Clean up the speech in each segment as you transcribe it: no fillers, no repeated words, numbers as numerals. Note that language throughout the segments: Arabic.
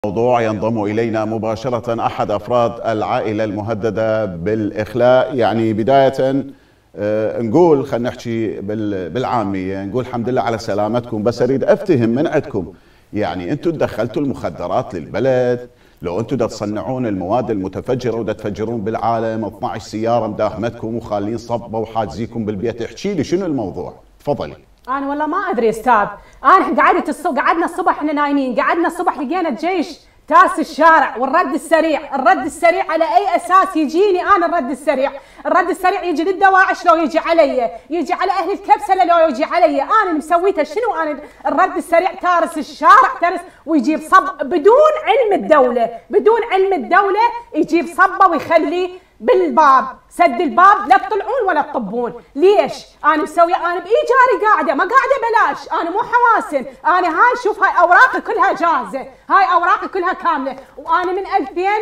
موضوع ينضم إلينا مباشرة أحد أفراد العائلة المهددة بالإخلاء. يعني بداية نقول خلينا نحكي بالعامية، نقول الحمد لله على سلامتكم، بس أريد أفتهم من عندكم، يعني أنتم دخلتوا المخدرات للبلد؟ لو أنتم دا تصنعون المواد المتفجرة ودا تفجرون بالعالم، 12 سيارة مداهمتكم وخالين صبة وحاجزيكم بالبيت، احكي لي شنو الموضوع؟ تفضلي. أنا والله ما أدري أستاذ، أنا قعدنا الصبح إحنا نايمين، قعدنا الصبح لقينا الجيش تاس الشارع والرد السريع، الرد السريع على أي أساس يجيني أنا الرد السريع؟ الرد السريع يجي للدواعش لو يجي علي، يجي على أهل الكبسلة لو يجي علي، أنا مسويته شنو؟ أنا الرد السريع تارس الشارع تارس ويجيب صب بدون علم الدولة، بدون علم الدولة يجيب صبة ويخلي بالباب، سد الباب لا تطلعون ولا تطبون. ليش؟ انا مسويه، انا بايجاري قاعده، ما قاعده بلاش، انا مو حواسن، انا هاي شوف هاي اوراقي كلها جاهزه، هاي اوراقي كلها كامله، وانا من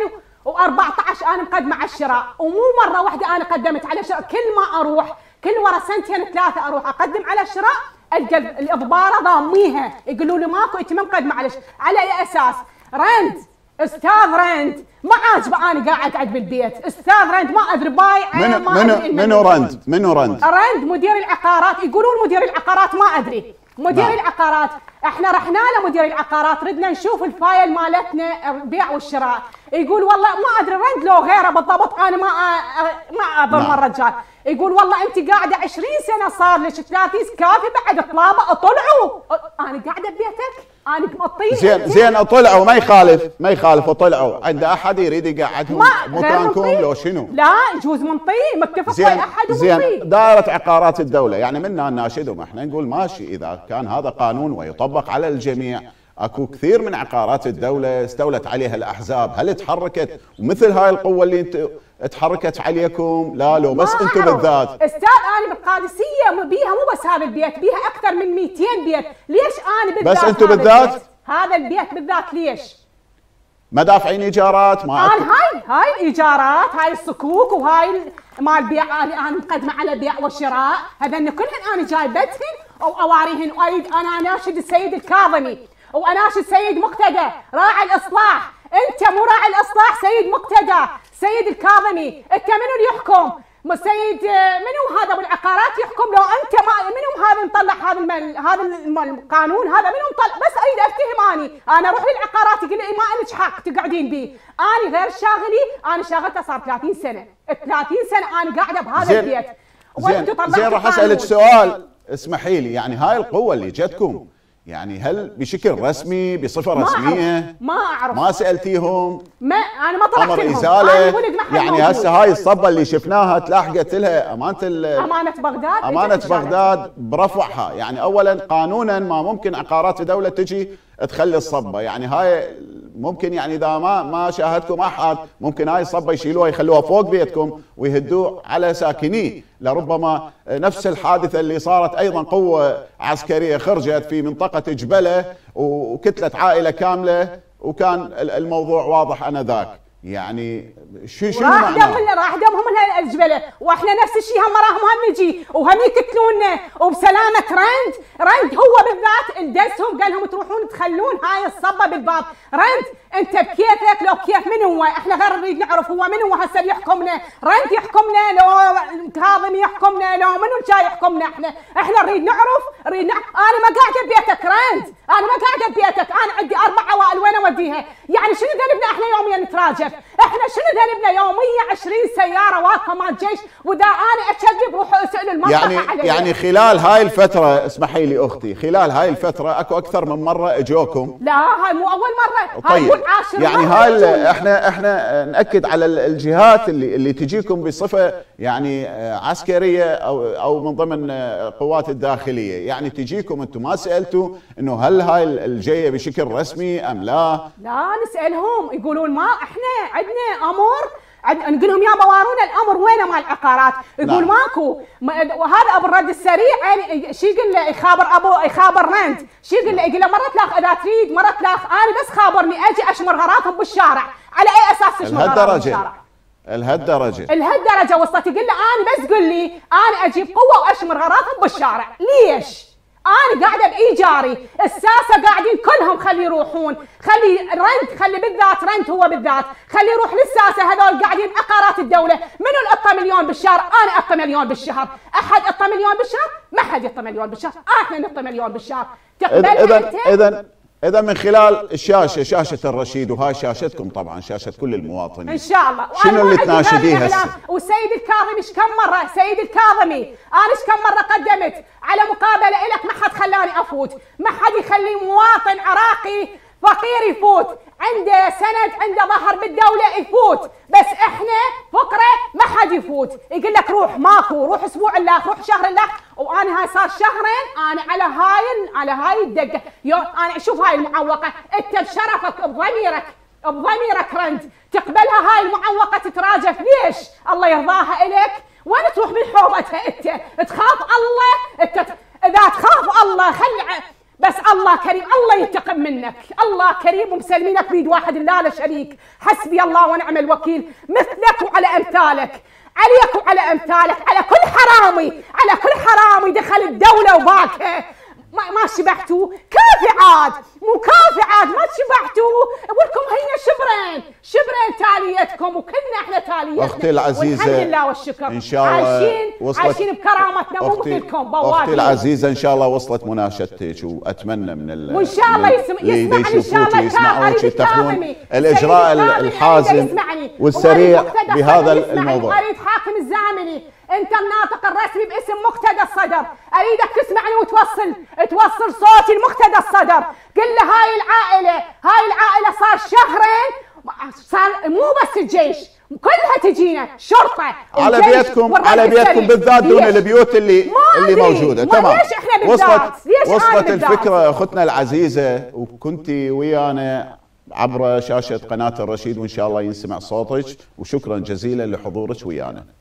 2014 انا مقدمه على الشراء، ومو مره واحده انا قدمت على الشراء، كل ما اروح كل ورا سنتين ثلاثه اروح اقدم على الشراء القى الاضباره ضاميها، يقولوا لي ماكو انت ما مقدمه على اي اساس؟ رند استاذ رند ما عاجبه انا قاعد بالبيت، استاذ رند ما ادري بايع منو رند؟ منو رند؟ رند مدير العقارات، يقولون مدير العقارات ما ادري، مدير العقارات، احنا رحنا لمدير العقارات ردنا نشوف الفايل مالتنا البيع والشراء، يقول والله ما ادري رند لو غيره بالضبط، انا ما اضم الرجال، يقول والله انت قاعده 20 سنه صار لك 30 كافي بعد طلابه اطلعوا، انا قاعده ببيتك انا مطيني زين اطلعوا، ما يخالف اطلعوا، عند احد يريد يقعدهم مكانكم لو شنو؟ لا يجوز منطي متفق ويا احد ومنطي. زين دائره عقارات الدوله، يعني منا نناشدهم احنا نقول ماشي اذا كان هذا قانون ويطبق على الجميع، اكو كثير من عقارات الدوله استولت عليها الاحزاب، هل تحركت ومثل هاي القوه اللي انت تحركت عليكم؟ لا لو بس انتم بالذات. استاذ انا بالقادسيه بيها مو بس هذا البيت، بيها اكثر من 200 بيت، ليش انا بالذات؟ بس انتم بالذات؟ هذا البيت بالذات ليش؟ ما دافعين ايجارات؟ ما انا هاي الايجارات، هاي الصكوك وهاي مال بيع، انا مقدمه على بيع وشراء، هذن كلهن انا جايبتهن واواريهن، وايد انا اناشد السيد الكاظمي واناشد سيد مقتدى راعي الاصلاح، انت مو راعي الاصلاح سيد مقتدى، سيد الكاظمي، انت منو اللي يحكم؟ سيد منو هذا بالعقارات يحكم؟ لو انت ما منو هذا مطلع هذا القانون، هذا منو مطلع؟ بس اريد افتهم، انا اروح للعقارات يقول لي ما لك حق تقعدين بيه، انا غير شاغلي، انا شاغلته صار 30 سنه، 30 سنه انا قاعده بهذا البيت. زين راح اسالك سؤال، اسمحي لي، يعني هاي القوه اللي جتكم يعني هل بشكل رسمي بصفه رسميه؟ ما اعرف، ما سالتيهم؟ ما انا ما طلعت امر لهم ازاله، يعني هسه هاي الصبه اللي شفناها تلاحقت لها امانه بغداد، امانه بغداد برفعها، يعني اولا قانونا ما ممكن عقارات الدوله تجي تخلي الصبه، يعني هاي ممكن يعني اذا ما شاهدكم احد ممكن هاي الصبه يشيلوها يخلوها فوق بيتكم ويهدوه على ساكنيه، لربما نفس الحادثه اللي صارت ايضا قوه عسكريه خرجت في منطقه جبله وكتلت عائله كامله وكان الموضوع واضح انذاك، يعني شنو معناه؟ راح دمهم من الجبله، واحنا نفس الشيء هم راهم هم نجي وهم يقتلونا وبسلامه رند هو بالذات اندسهم قال لهم تروحون تخلون هاي الصبه بالباب، رند انت بكيفك لو كيف من هو، احنا غير نريد نعرف هو من هو هسه يحكمنا، رند يحكمنا لو كاظم يحكمنا لو منو جاي يحكمنا، احنا نريد نعرف انا ما قاعده ببيتك رند، انا ما قاعده ببيتك، انا عندي 4 عوائل وين اوديها؟ يعني شنو ذنبنا احنا يوميا نتراجف؟ احنا شنو ذنبنا يوميا 20 سياره واقفه مال جيش، واذا انا اكذب روحوا اسالوا المنطقه يعني خلال هاي الفتره، اسمحي لي اختي، خلال هاي الفتره اكو اكثر من مره اجوكم؟ لا هاي مو اول مره، طيب. هاي العاشر يعني هاي احنا ناكد على الجهات اللي تجيكم بصفه يعني عسكريه او من ضمن قوات الداخليه، يعني تجيكم انتم ما سالتوا انه هل هاي الجايه بشكل رسمي ام لا؟ لا نسالهم يقولون ما احنا عندنا امر، نقول لهم يابا وارونا الامر وينه مال العقارات، يقول ماكو، وهذا ابو الرد السريع يعني شو يقول له يخابر رند، شو يقول له؟ يقول له مره تلاخ اذا تريد مره تلاخ، انا بس خابرني اجي اشمر غراضهم بالشارع، على اي اساس تشمر غراضهم بالشارع؟ الهالدرجه وصلت، يقول له انا بس قل لي انا اجيب قوه واشمر غراضهم بالشارع، ليش؟ انا قاعده بايجاري، الساسه قاعدين كلهم خلي يروحون، خلي رنت، خلي بالذات رنت هو بالذات، خلي يروح للساسه هذول قاعدين عقارات الدوله، منو اللي اعطى مليون بالشهر؟ انا اعطى مليون بالشهر، احد اعطى مليون بالشهر؟ ما حد يعطى مليون بالشهر، احنا نعطي مليون بالشهر، تقبلها انت؟ إذا من خلال الشاشة، شاشة الرشيد، وهاي شاشتكم طبعا، شاشة كل المواطنين إن شاء الله. شنو اللي تناشديه هسه؟ والسيد الكاظمي إيش كم مرة، سيد الكاظمي أنا إيش كم مرة قدمت على مقابلة إلك، ما حد خلاني أفوت، ما حد يخلي مواطن عراقي فقير يفوت، عنده سند، عنده ظهر بالدولة يفوت، بس إحنا فقرة ما حد يفوت، يقول لك روح ماكو، روح أسبوع الله، روح شهر الله، وأنا هاي صار شهرين أنا على هاي الدقة، أنا شوف هاي المعوقة، أنت بشرفك بضميرك رنت، تقبلها هاي المعوقة تتراجف ليش؟ الله يرضاها إلك؟ وين تروح من حوضتها أنت؟ تخاف الله؟ أنت إذا تخاف الله بس الله كريم، الله ينتقم منك، الله كريم ومسلمينك بيد واحد لا له شريك، حسبي الله ونعم الوكيل، مثلك وعلى امثالك، عليك وعلى امثالك، على كل حرامي دخل الدولة وباكها، ما شبعتوا؟ كافعات مكافعات ما شبعتوا؟ ولكم هي شبرين تاليتكم، وكلنا احنا تاليتنا. اختي العزيزه والحمد لله والشكر، ان شاء الله عايشين بكرامتنا، مو مثلكم بواقي. اختي العزيزه ان شاء الله وصلت مناشدتك، واتمنى من وان شاء الله يسمعني ان شاء الله، يسمعوك، يتخذون الاجراء الحازم والسريع بهذا الموضوع. اريد حاكم الزامني، انت الناطق الرسمي باسم مقتدى الصدر، اريدك تسمعني توصل صوتي لمقتدى الصدر، قل له هاي العائله صار شهرين، صار مو بس الجيش كلها تجينا شرطه على بيتكم بالذات، دون البيوت اللي موجوده. تمام، ليش احنا بالذات؟ وصلت الفكره اختنا العزيزه، وكنتي ويانا عبر شاشه قناه الرشيد، وان شاء الله ينسمع صوتك، وشكرا جزيلا لحضورك ويانا.